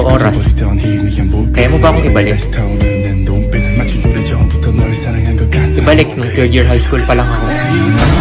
oras. Kaya mo ba akong ibalik? Ibalik nung third year high school pa lang ako.